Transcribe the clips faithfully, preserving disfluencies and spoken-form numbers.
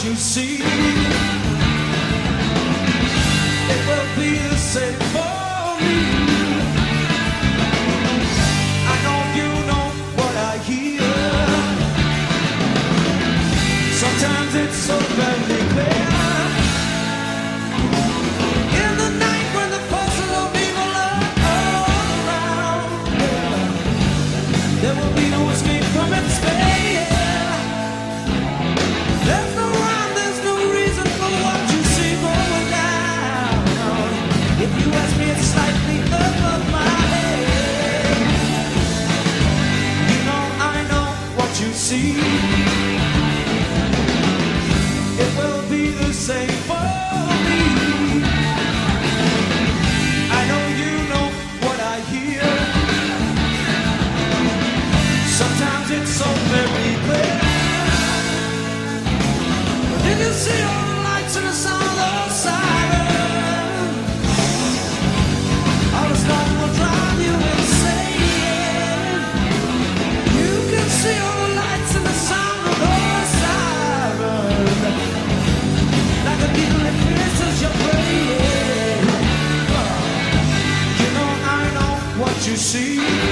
you see. It will be the same for me. I know you know what I hear. Sometimes it's so very clear. In the night when the forces of evil are all around, there will be no escape from its spell. There's no rhyme, there's no reason for what you see going down. If you ask me, it's slightly above my head. You know I know what you see. It will be the same for me. I know you know what I hear. Sometimes it's so very clear. Did you see all the lights and the sound of siren? All the storm will drive you insane. You can see all the lights and the sound of the siren, like a needle that pierces your brain. You know I know what you see.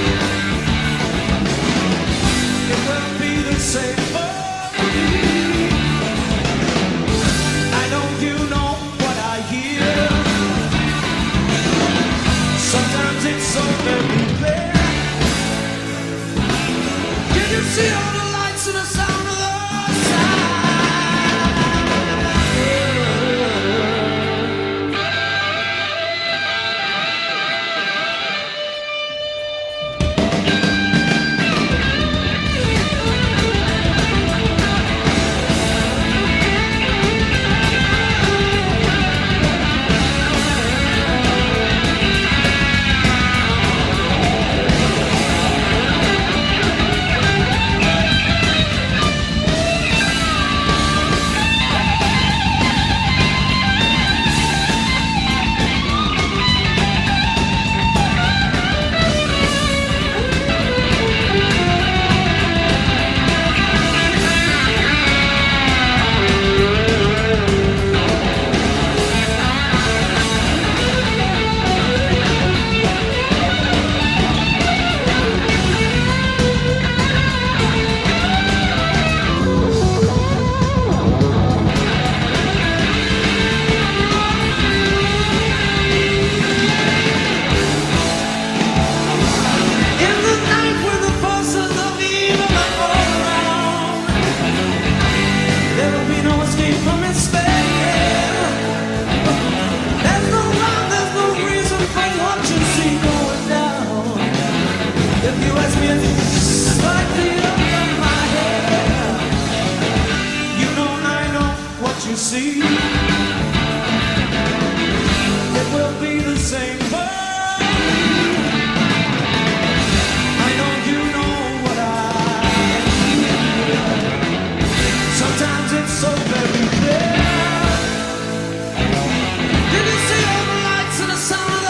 It will be the same for me. I know you know what I hear. Sometimes it's so very clear. Can you see all the lights and the sound of the see. It will be the same for me. I know you know what I hear. Sometimes it's so very clear. Did you see all the lights and the sound of the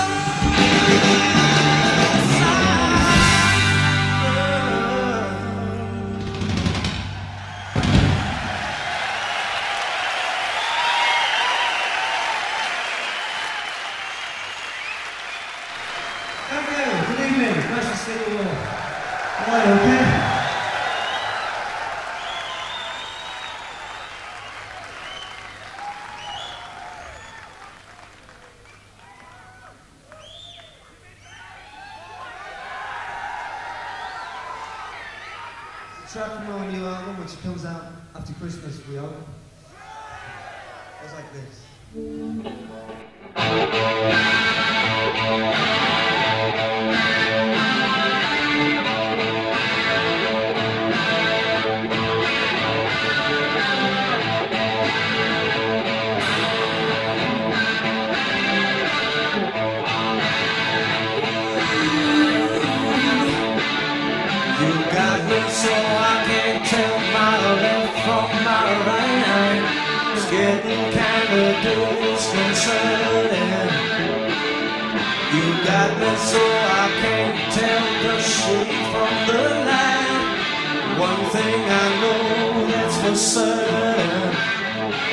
track from our new album, which comes out after Christmas, we hope. It's like this. so I can't tell my left from my right. It's getting kinda disconcerting. You got me so I can't tell the shade from the light. One thing I know that's for certain,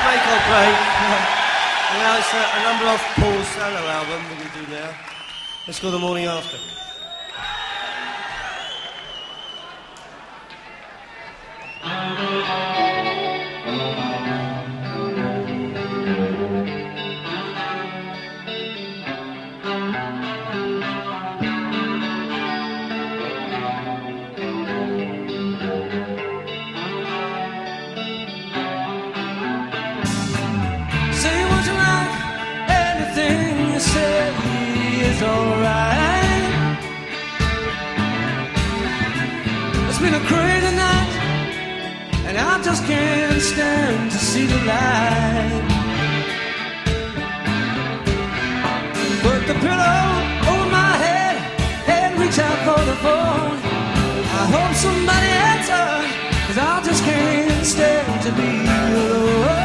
Make or Break. Now it's a, a number off Paul's solo album we're going to do now. Let's go The Morning After. Say what you like, anything you say is alright. It's been a crazy night, and I just can't stand to see the light. Put the pillow over my head and reach out for the phone. I hope somebody answers, 'cause I just can't stand to be alone.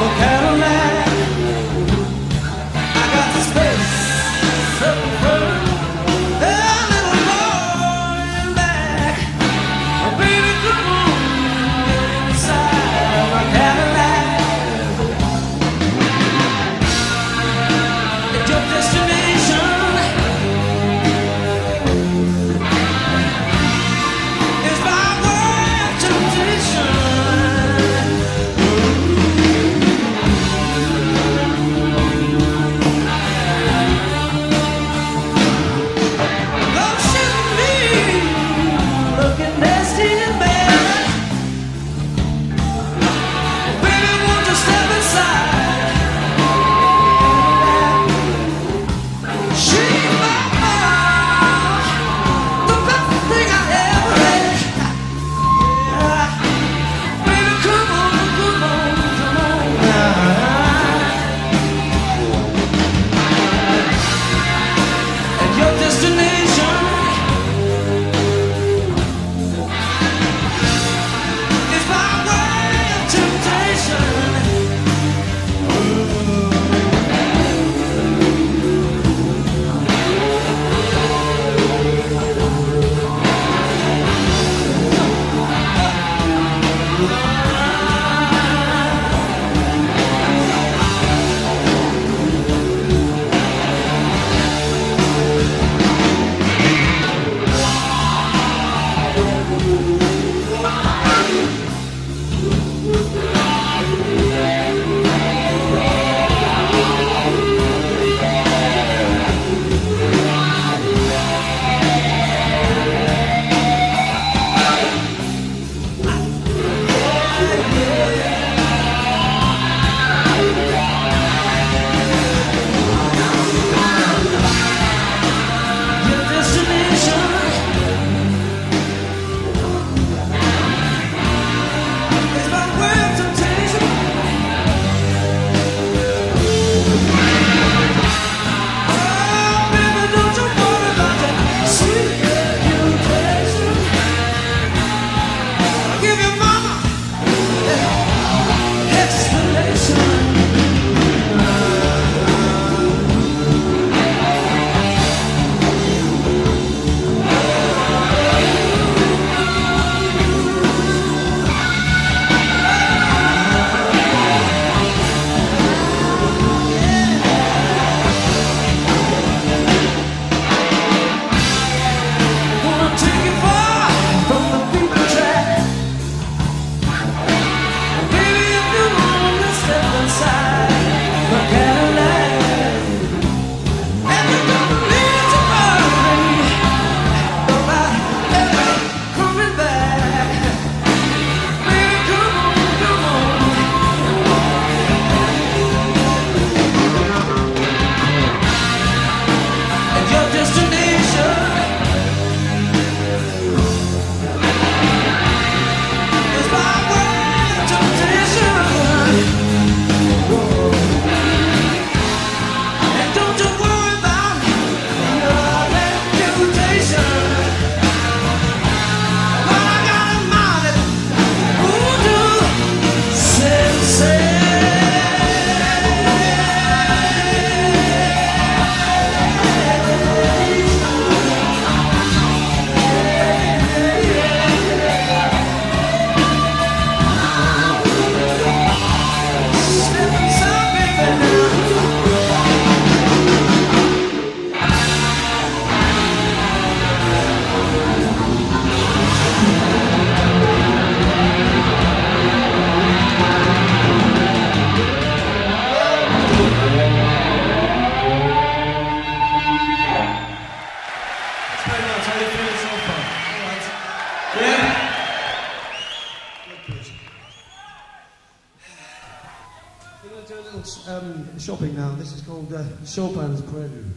Um, shopping now. This is called uh, Chopin's Prelude.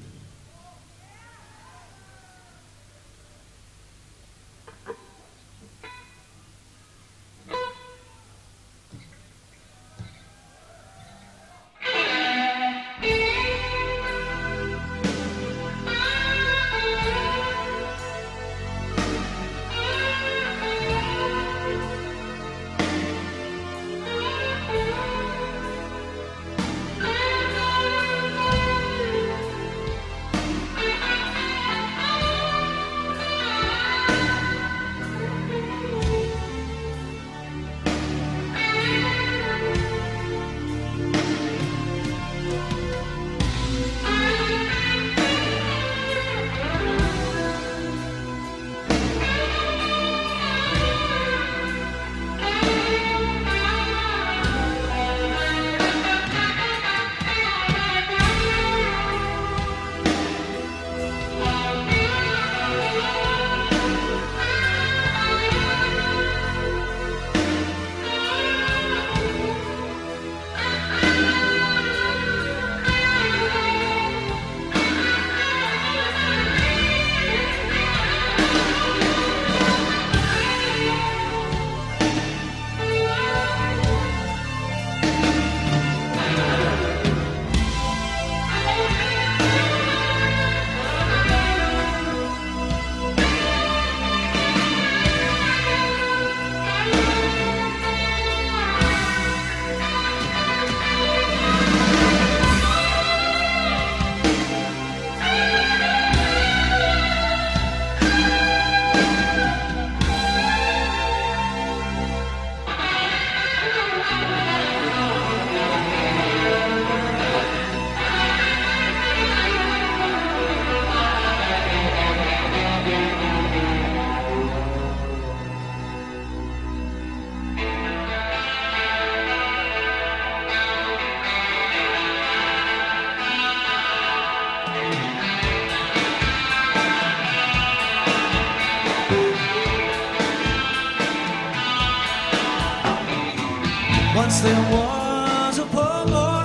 Once there was a poor boy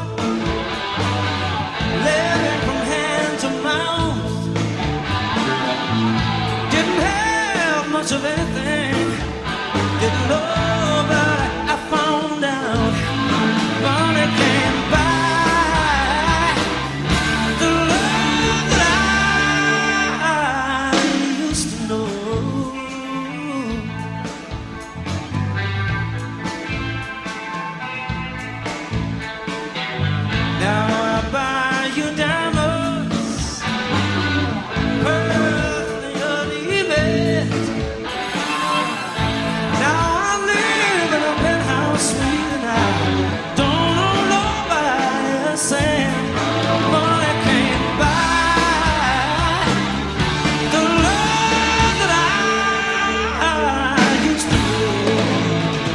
living from hand to mouth. Didn't have much of anything, didn't know, but I found out money can't buy the love that I used to know. Now I buy you diamonds, pearls, and your leaving. Now I live in a penthouse suite and I don't know nobody a cent. Money can't buy the love that I used to know.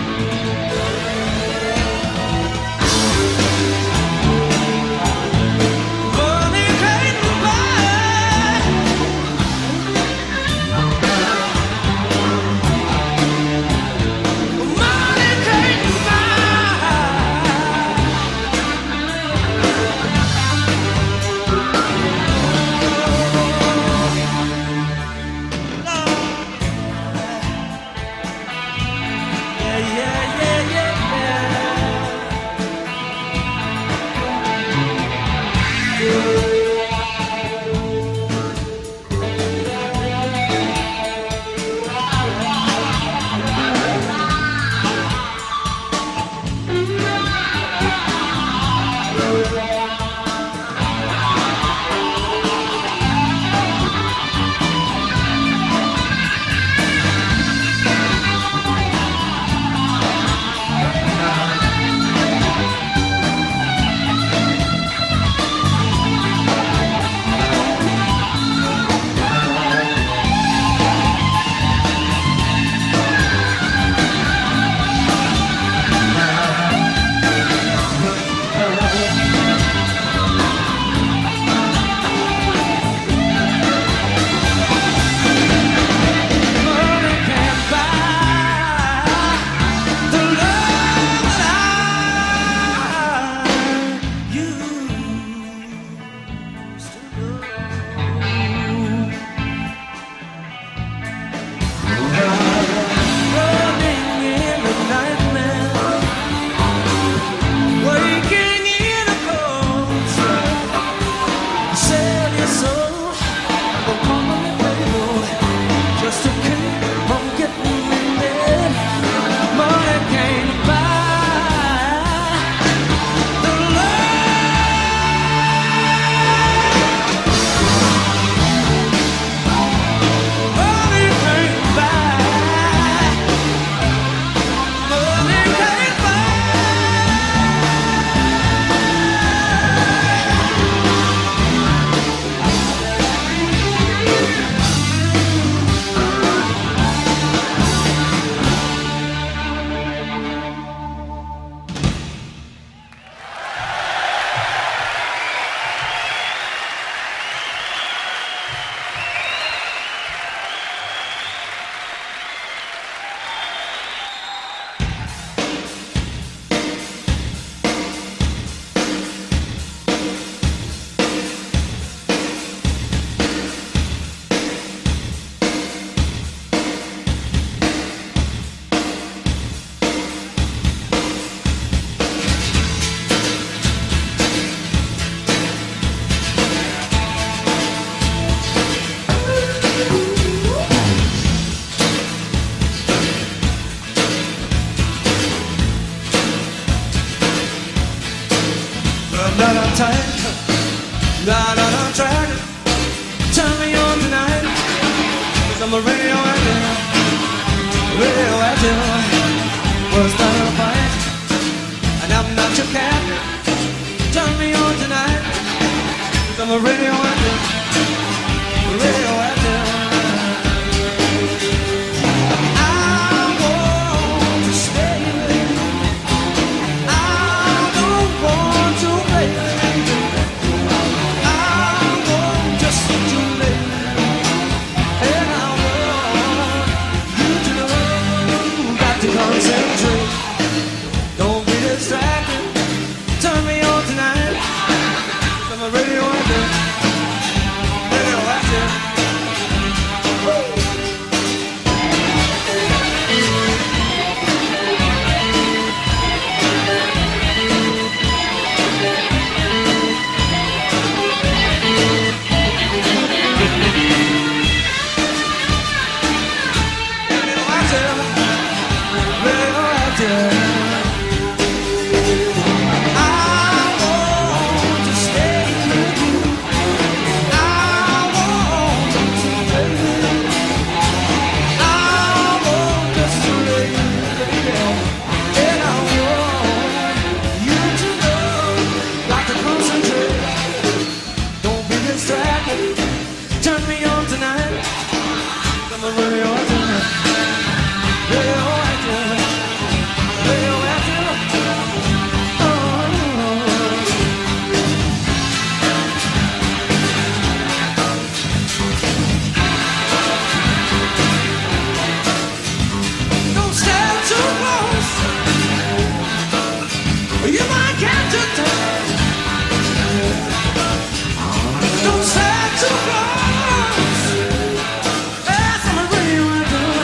Money can't buy. Money can't buy. Yeah, yeah, yeah, yeah, yeah. Money can't buy the love that I used to know. Running in the nightmare, waking in a cold sweat. Sell your soul for company payroll, just to keep from getting mended. Money can't buy the love. Money can't buy. Money can't buy. That I'm tired, that I'm trying. Turn me on tonight, 'cause I'm a radioactive, radioactive. Was not a fight, and I'm not your cat. Turn me on tonight, 'cause I'm a radioactive, radioactive. I want to stay. I don't want to play. I want just to live. And I want you to know, got to concentrate. Don't be distracted. can't you tell? Don't say too close. Yes, I'm a real good.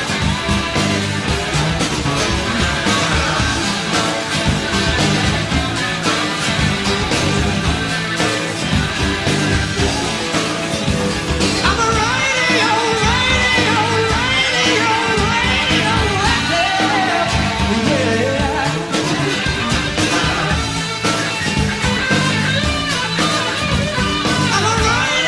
I'm a radio, radio, radio, radio, yeah. I'm a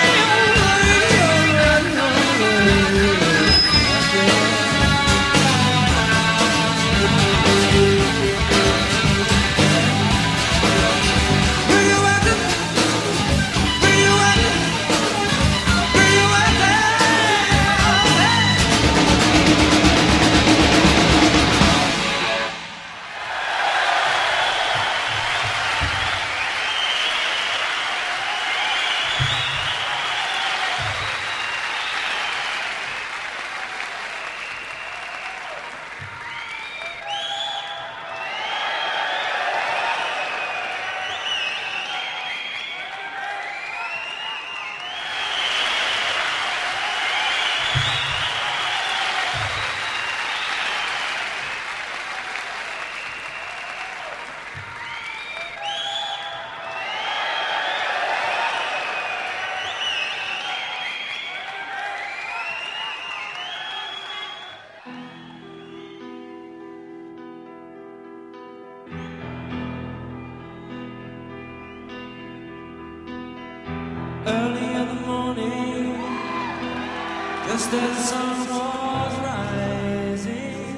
Early in the morning, just as the sun was rising,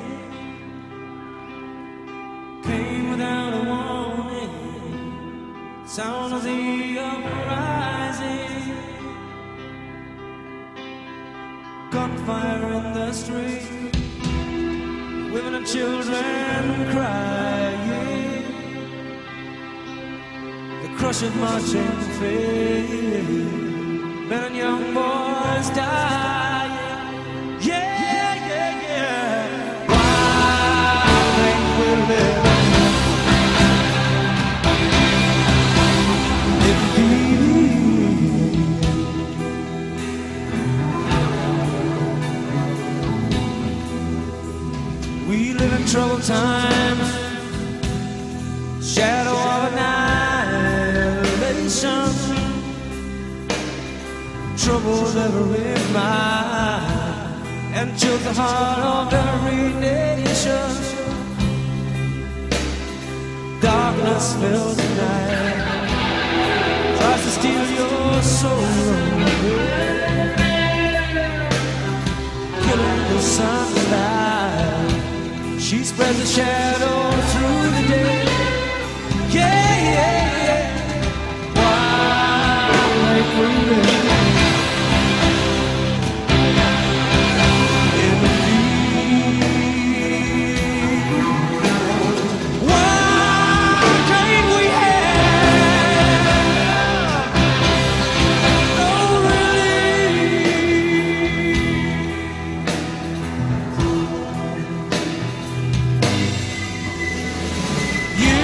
came without a warning, sound of the uprising, gunfire in the street, women and children crying. Crush of marching feet, men and young boys dying. Yeah, yeah, yeah. Wild ain't we live in peace. We live in troubled times, shadow of a night. Troubles every mind and chills the heart of every nation. Darkness fills the night, tries to steal your soul away, killing the sunlight. She spreads a shadow through the day. Yeah, yeah, yeah. You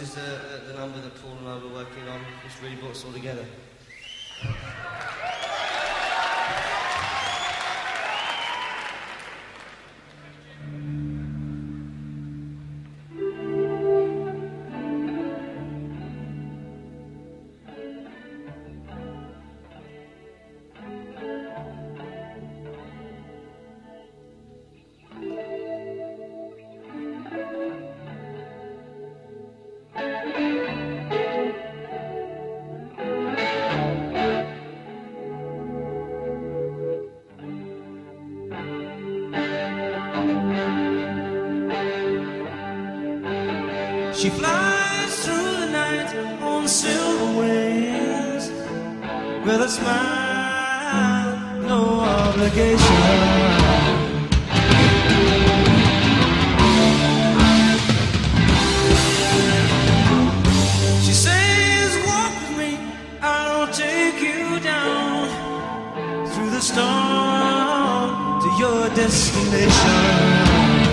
is the, the, the number that Paul and I were working on, which really brought us all together. She flies through the night on silver wings, with a smile, no obligation. She says, walk with me, I'll take you down through the storm to your destination.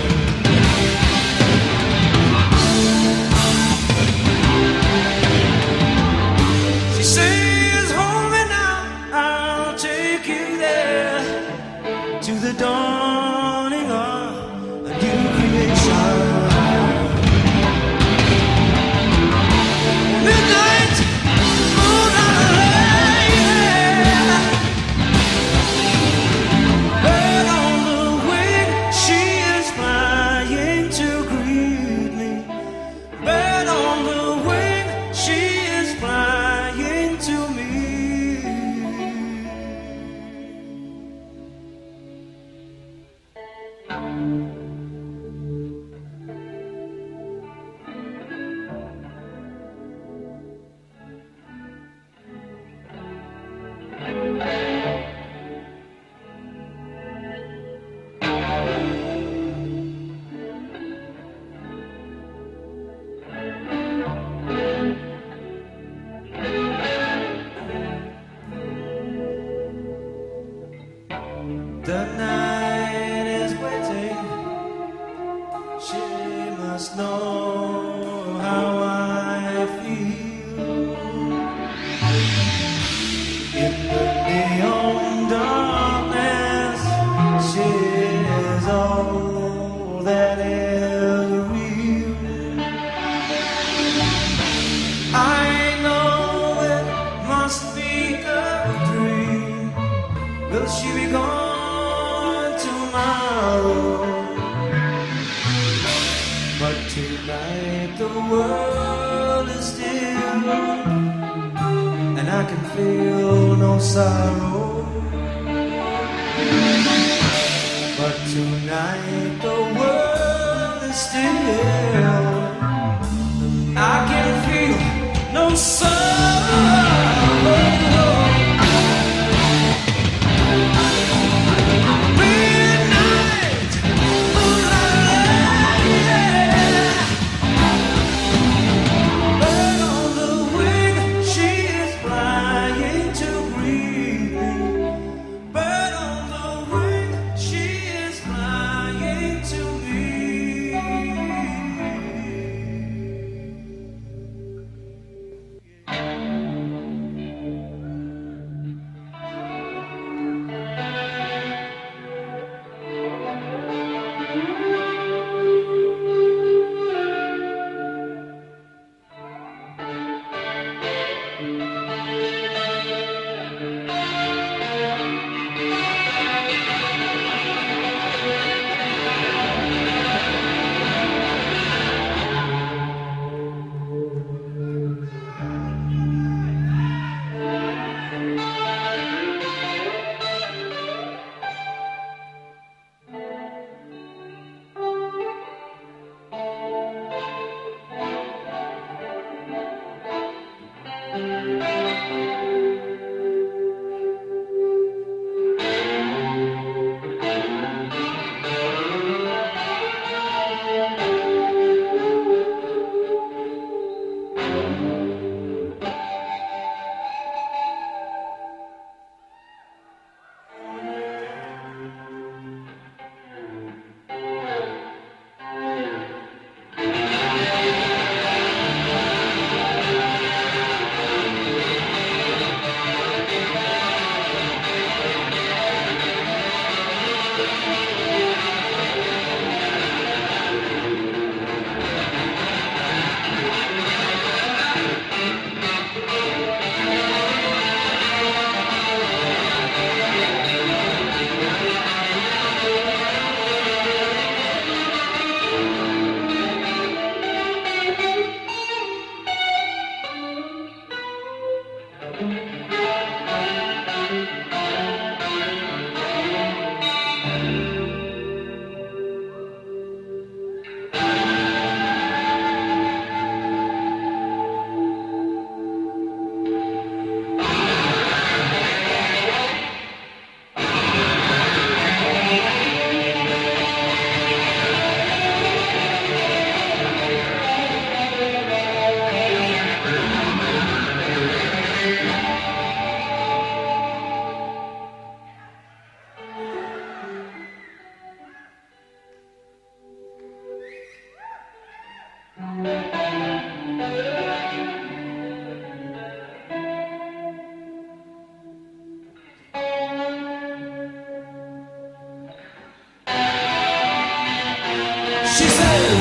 To the dawning of a new creation. Midnight, moonlight, yeah. Bird on the wing, she is flying to greet me. Bird on the wing, she is flying to me. The night is waiting. She must know how I feel. In the neon darkness, she is all that is real. I know it must be a dream. Will she be gone tomorrow? But tonight the world is still, and I can feel no sorrow. But tonight the world is still, I can feel no sorrow. Bird on the wing, she is flying to greet me.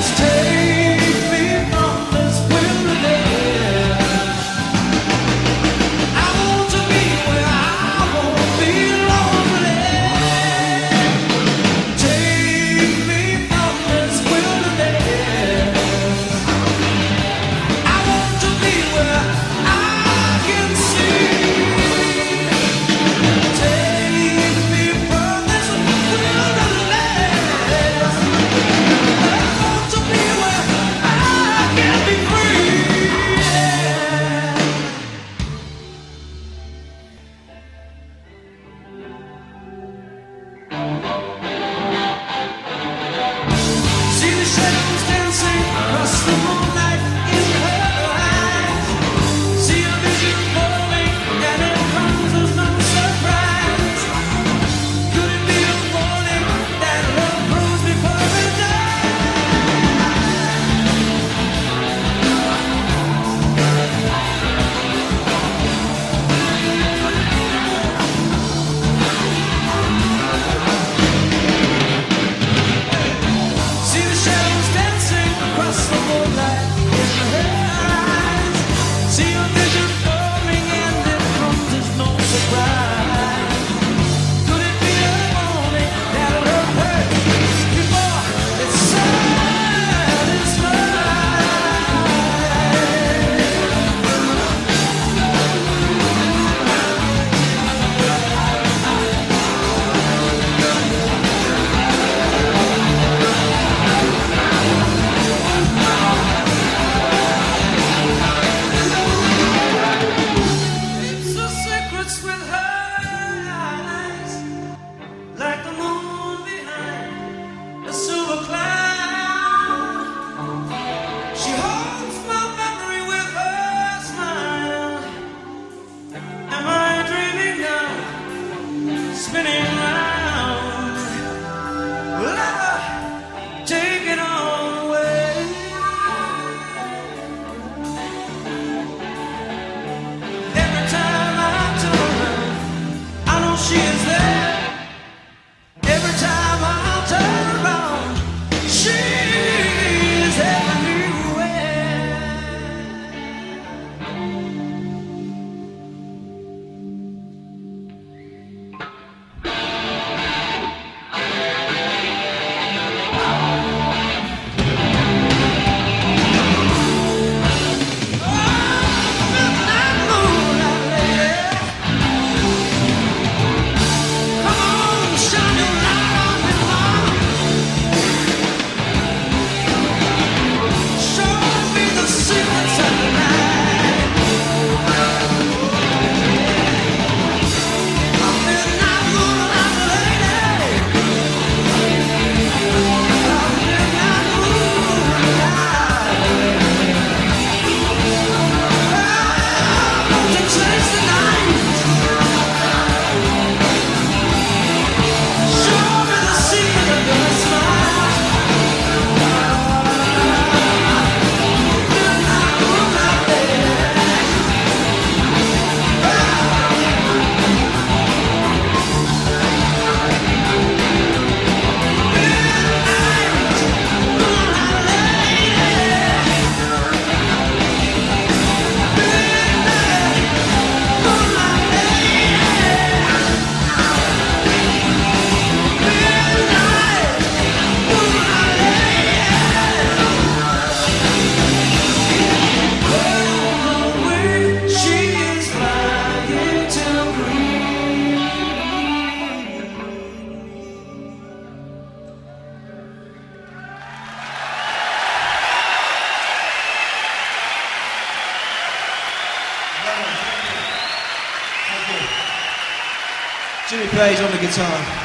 Jimmy Page on the guitar.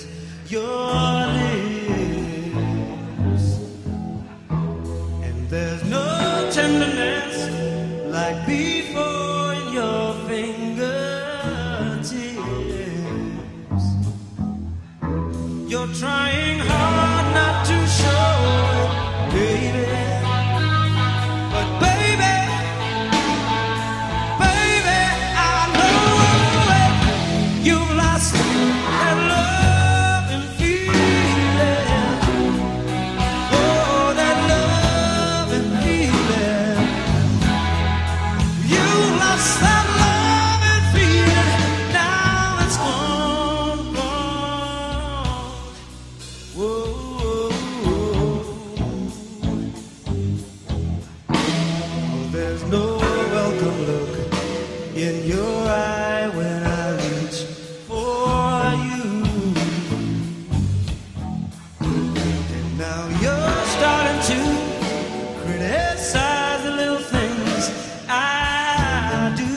Your lips, and there You're trying hard not to show it, baby. But baby, baby, I know it. You've lost that love and feeling. Oh, that love and feeling. You lost that love and feeling. Now it's gone, gone. Whoa. There's no welcome look in your eye when I reach for you. And now you're starting to criticize the little things I do.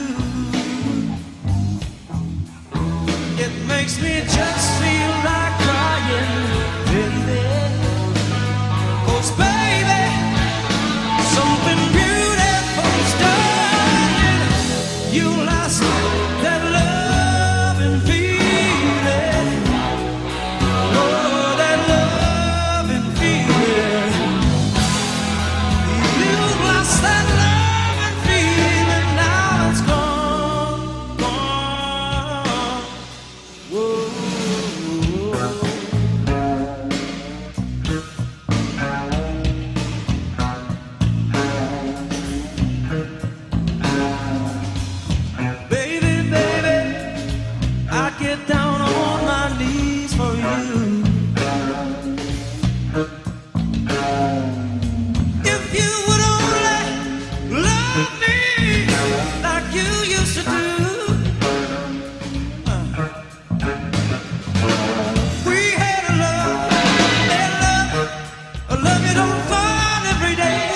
It makes me just feel like crying, baby. 'Cause baby, something beautiful's done. You lost that love and feeling. Oh, that love and feeling. You lost that love and feeling. Now it's gone, gone. Whoa. Baby, baby, I get down on my knees for you. If you would only love me like you used to do. We had a love, a love, a love you don't find every day.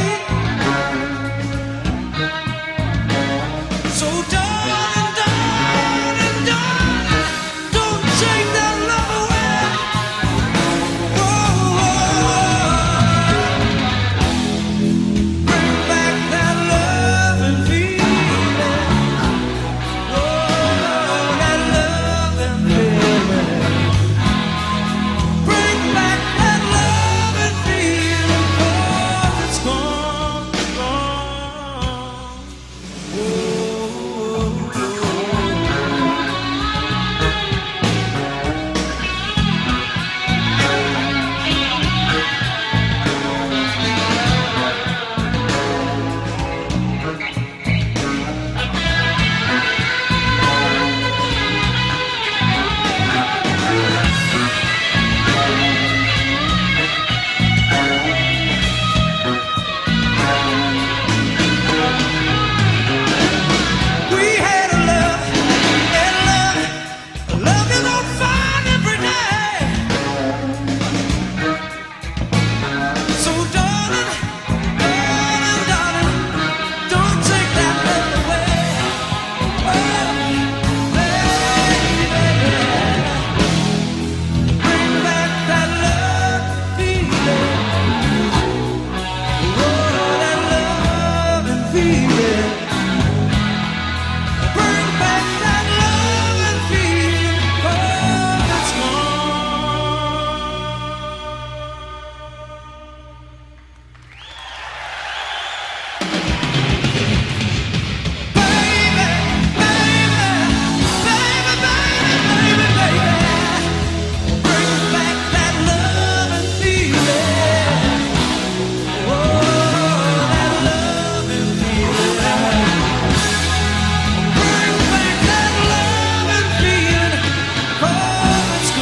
So darling, darling, darling, don't take that love away. Whoa, bring back that love and feeling. Oh, that love and feeling. Bring back that love and feeling. 'Cause it's gone, gone. We had a love, a love, a love you don't find every day. So darling, darling, darling, don't take that love away. Oh, baby, bring back that love feeling. Oh, that love and feeling. Bring back that love and feeling. Oh, it's gone. Baby, baby, baby, baby, baby, baby. Bring back that love and feeling. Oh, that love and feeling. Bring back that love and feeling. Oh, it's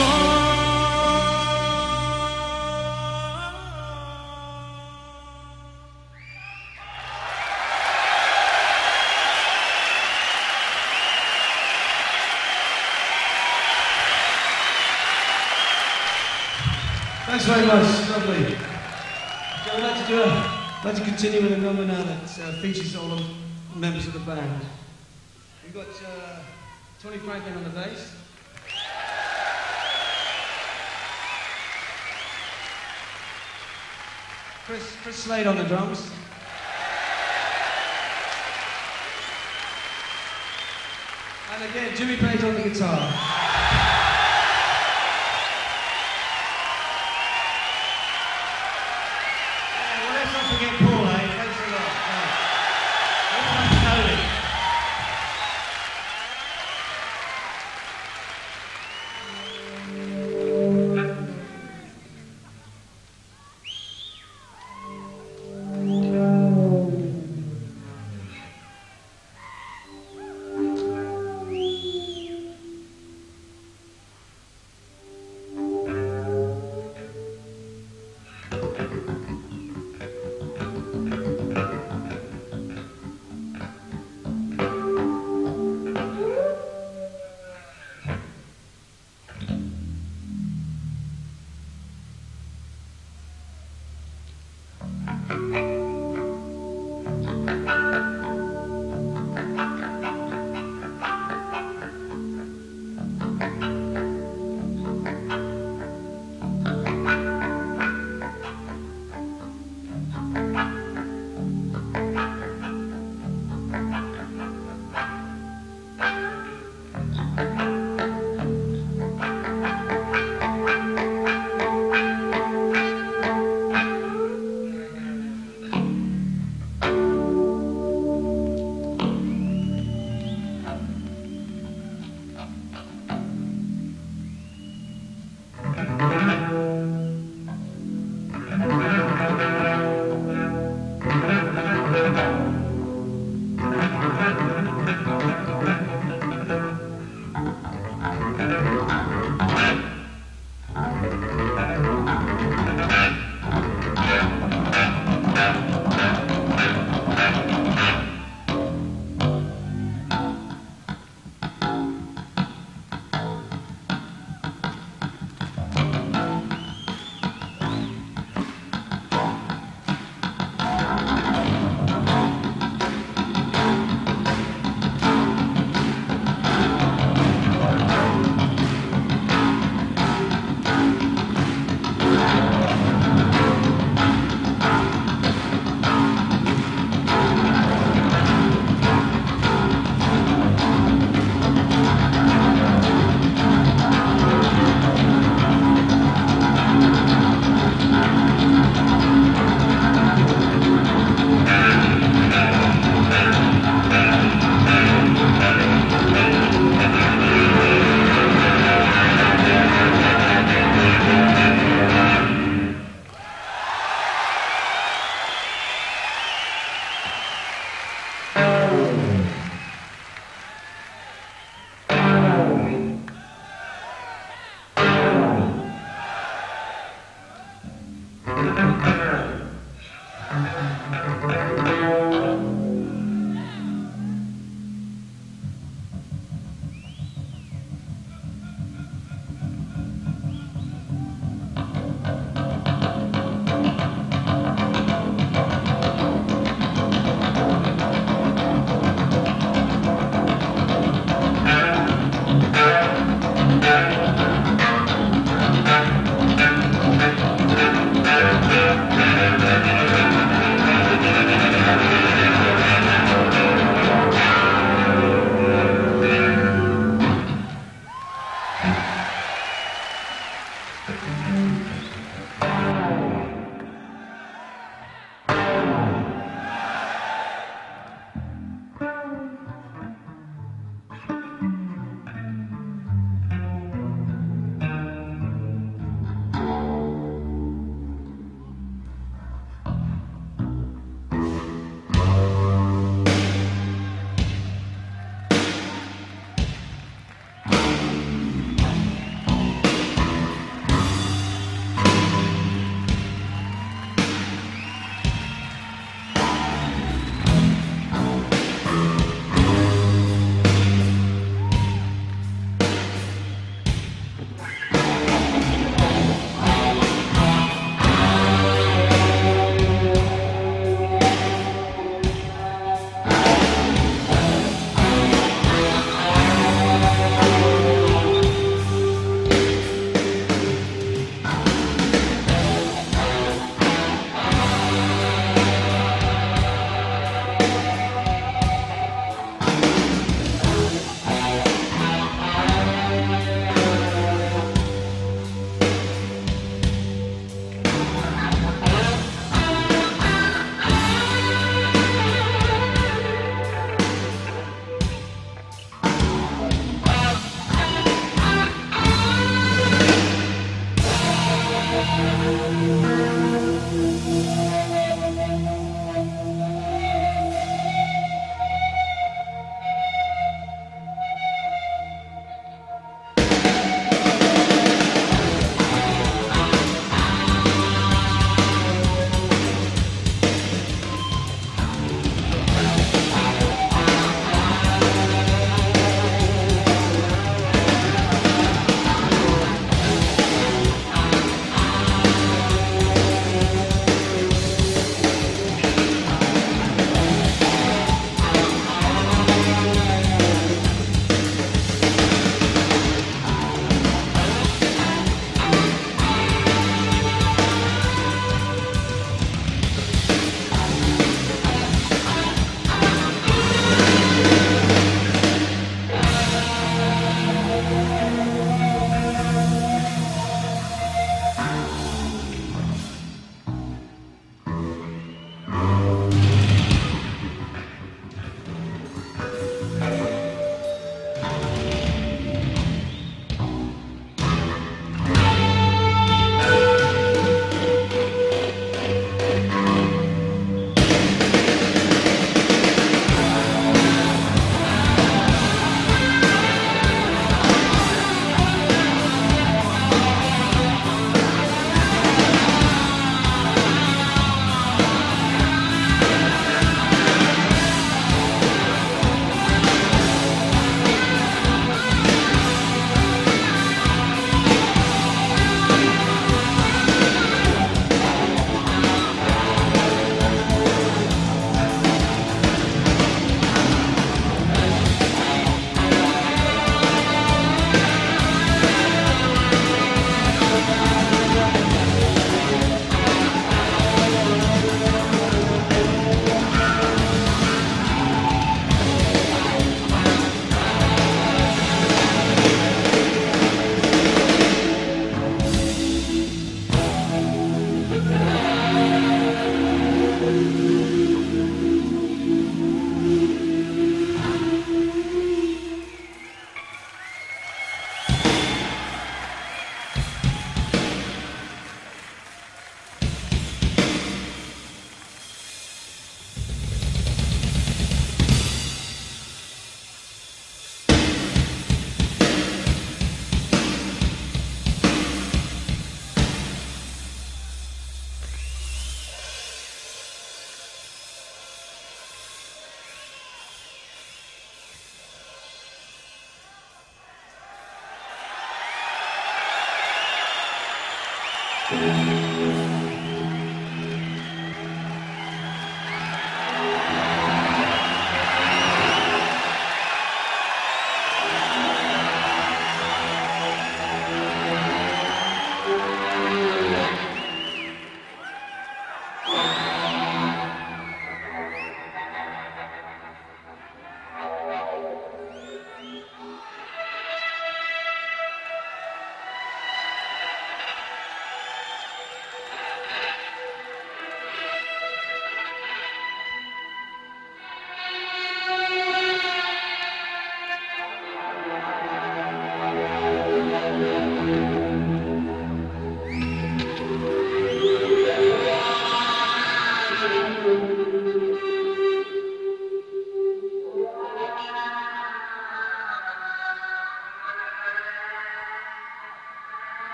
Thanks very much. Lovely. So I'd like to do a, I'd like to continue with a number now that uh, features all the members of the band. We've got uh, Tony Franklin on the bass. Chris, Chris Slade on the drums. And again, Jimmy Page on the guitar.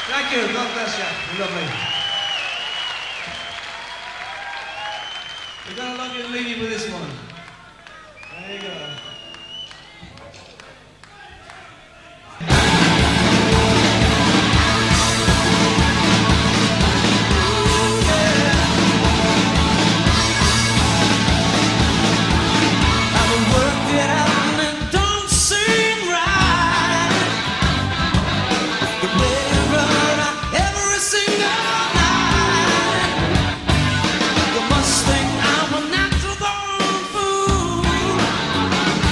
Thank you. God bless you. Lovely. We're gonna love you and leave you with this one. There you go. Mustang, I'm a natural born fool.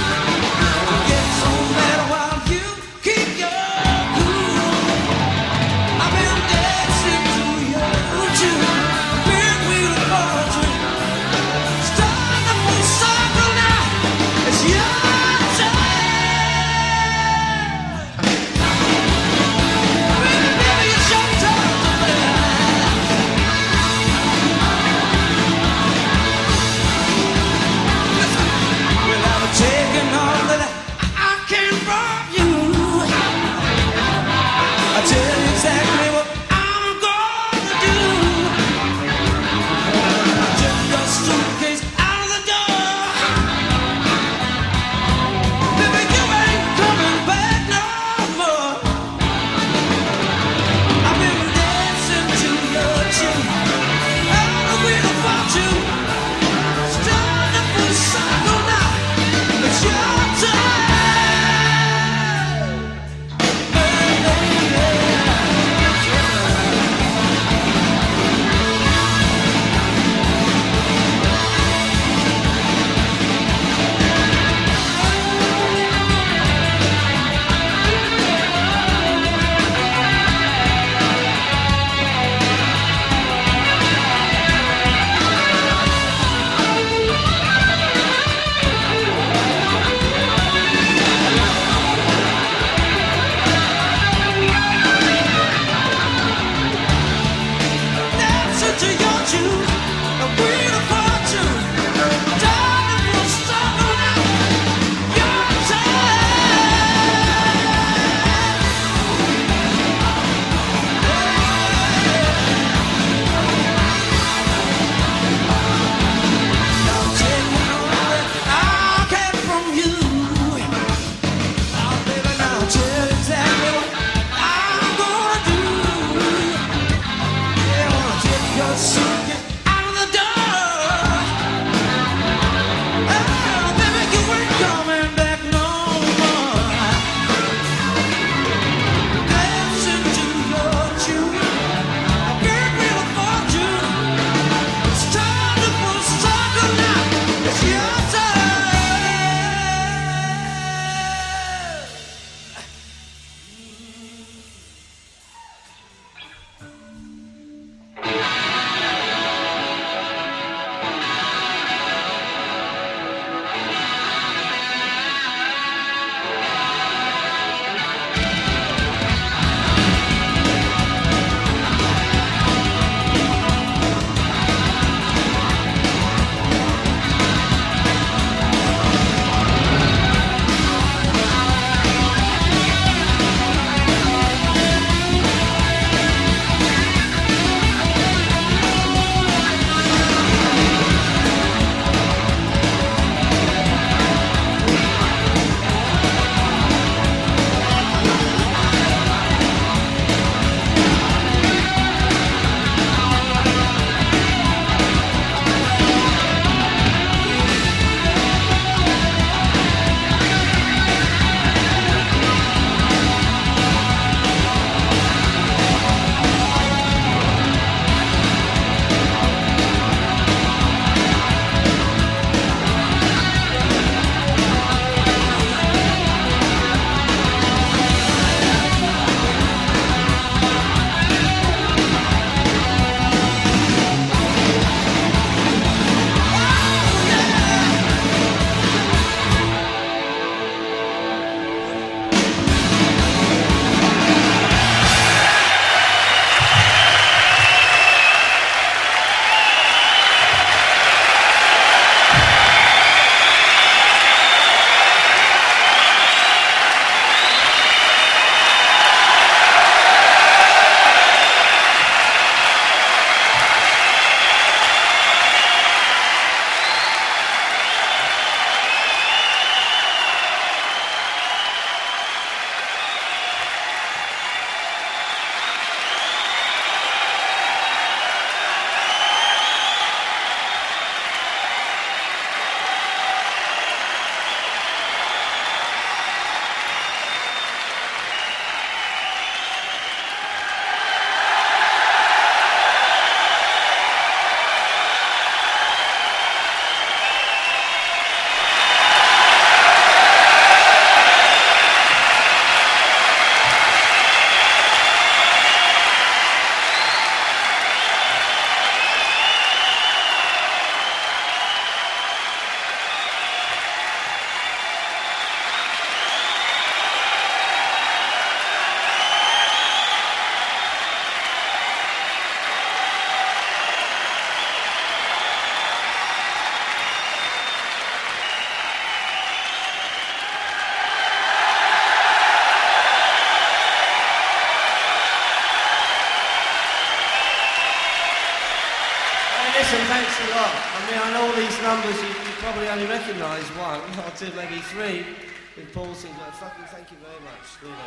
listen, thanks a lot. I mean, I know all these numbers, you, you probably only recognise one or two, maybe three. With Paul sings, like, fucking thank you very much. Really.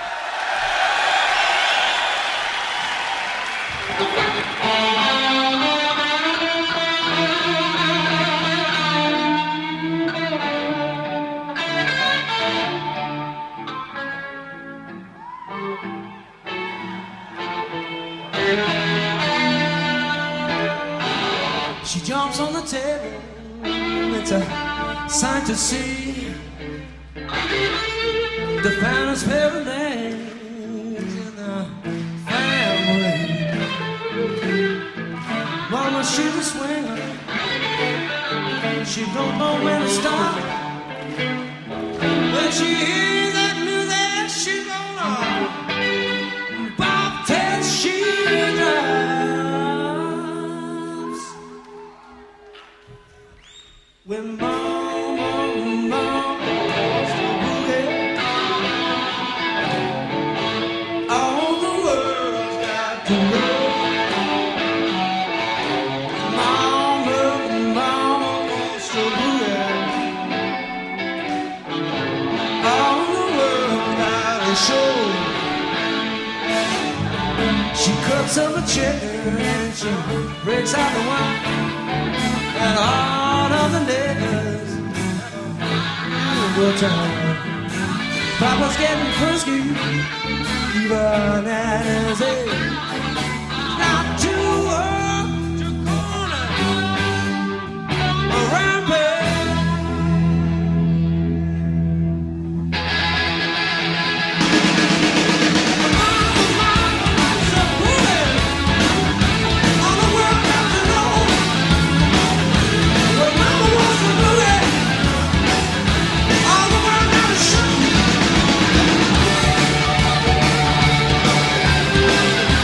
She jumps on the table, it's a sight to see. The finest pair of legs in the family. Mama, she's a swinger. She don't know when to stop. When she hears that music, she's gonna bop till she drops. When mama, mama wants to boogie, all the world's got to know. Mama, mama wants to boogie, all the world got to show. She cuts up a chicken and she breaks out the wine and all of the niggas good time. Papa's getting frisky even at his age. Not too old to corner around me. Thank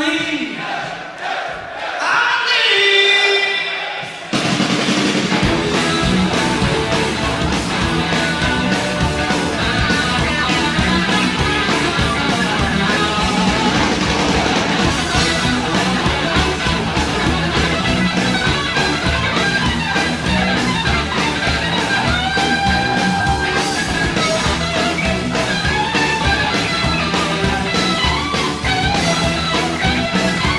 I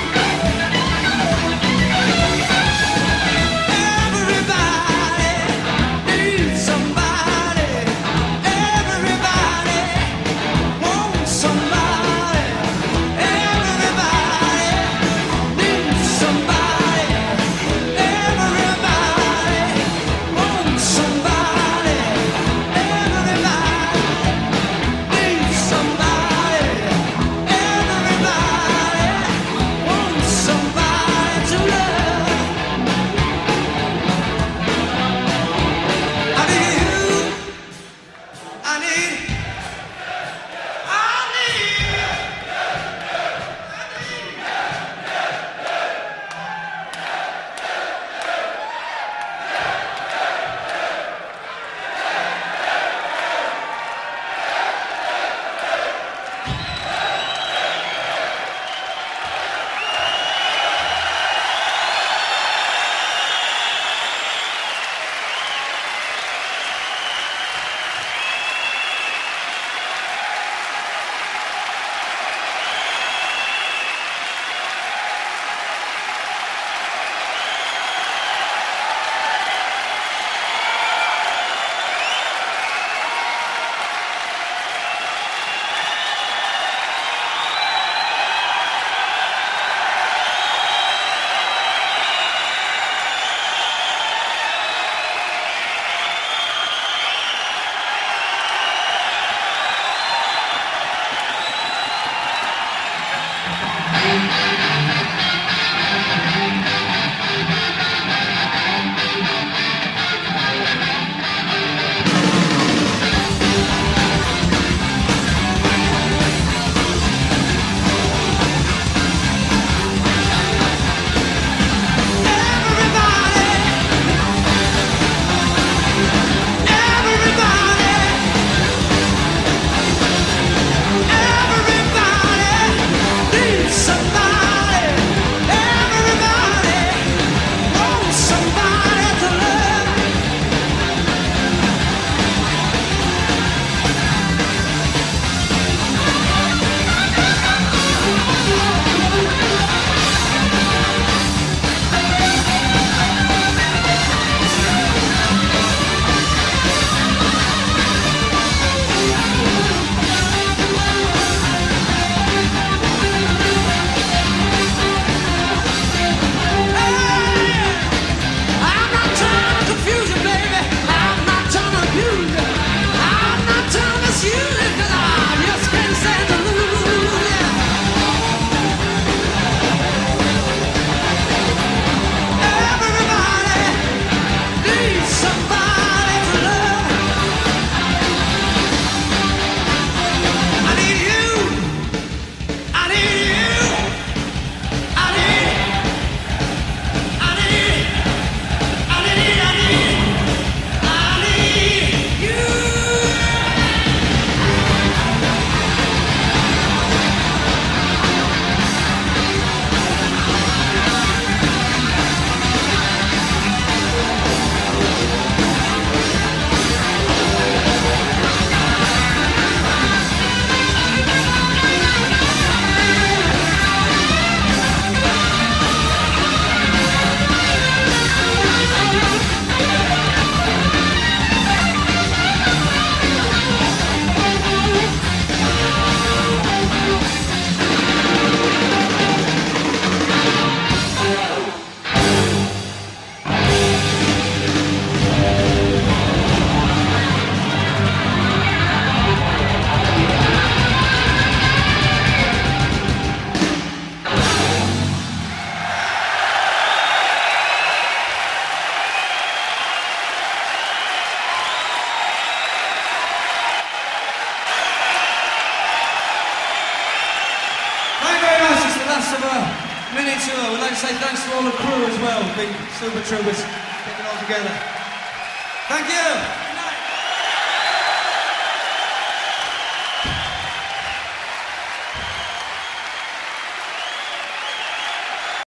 all the crew as well, big super troopers, getting it all together. Thank you!